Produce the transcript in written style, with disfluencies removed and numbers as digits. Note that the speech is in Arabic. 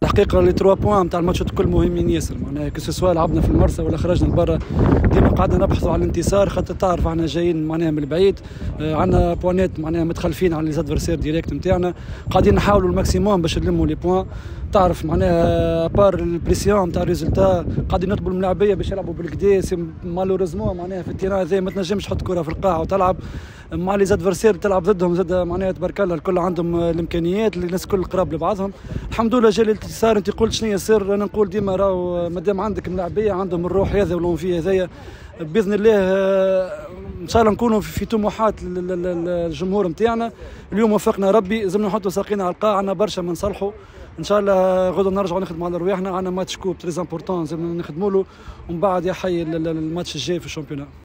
الحقيقه لي 3 بوان نتاع الماتشات الكل مهمين ياسر، معناها كو سوا لعبنا في المرسى ولا خرجنا لبرا ديما قعدنا نبحثوا على الانتصار، خاطر تعرف احنا جايين معناها من البعيد، عندنا بوانات معناها متخلفين على لي زادفرسير ديريكت نتاعنا، قاعدين نحاولوا الماكسيموم باش نلموا لي بوان. تعرف معناها بار البريسيون نتاع الريزلتا قاعدين نطلبوا الملاعبيه باش يلعبوا بالكدا، مالوريزمون معناها في التيران هذا ما تنجمش تحط كره في القاعه وتلعب مع لي زادفرسير تلعب ضدهم، زاد معناها تبارك الله الكل عندهم الامكانيات، الناس الكل قراب لبعضهم. الحمد لله جا الانتصار. انت قلت شنو هي السر؟ انا نقول ديما راهو مادام عندك ملاعبيه عندهم الروح هذا والانفيه هذايا، باذن الله ان شاء الله نكونوا في طموحات الجمهور نتاعنا. اليوم وفقنا ربي، لازمنا نحطوا ساقينا على القاع، عندنا برشا ما نصلحوا ان شاء الله. غدوه نرجعوا نخدموا على رواحنا، عندنا ماتش كوب تري امبورتون لازمنا نخدموا له، ومن بعد يا حي الماتش الجاي في الشامبيونات.